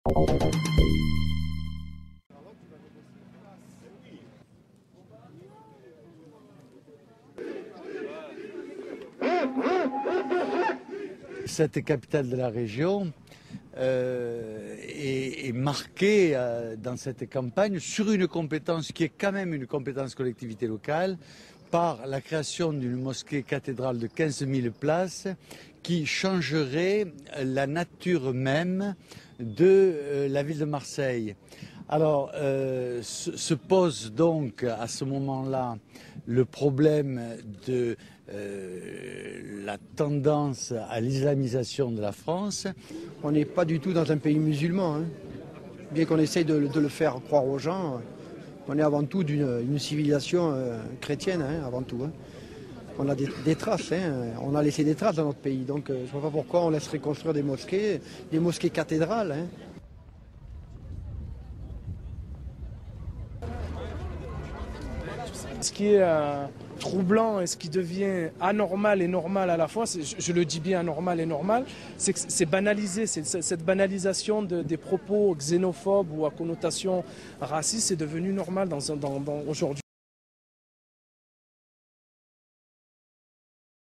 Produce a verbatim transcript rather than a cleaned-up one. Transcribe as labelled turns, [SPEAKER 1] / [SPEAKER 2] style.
[SPEAKER 1] Cette capitale de la région euh, est, est marquée euh, dans cette campagne sur une compétence qui est quand même une compétence collectivité locale par la création d'une mosquée cathédrale de quinze mille places qui changerait la nature même de euh, la ville de Marseille. Alors, euh, se, se pose donc à ce moment-là le problème de euh, la tendance à l'islamisation de la France.
[SPEAKER 2] On n'est pas du tout dans un pays musulman, hein. Bien qu'on essaye de, de le faire croire aux gens. On est avant tout d'une civilisation euh, chrétienne, hein, avant tout. Hein. On a des, des traces, hein. On a laissé des traces dans notre pays. Donc euh, je ne vois pas pourquoi on laisserait construire des mosquées, des mosquées cathédrales. Hein.
[SPEAKER 3] Ce qui est euh, troublant et ce qui devient anormal et normal à la fois, je, je le dis bien anormal et normal, c'est que c'est banalisé, c'est cette banalisation de, des propos xénophobes ou à connotation raciste, c'est devenu normal dans, dans, dans, aujourd'hui.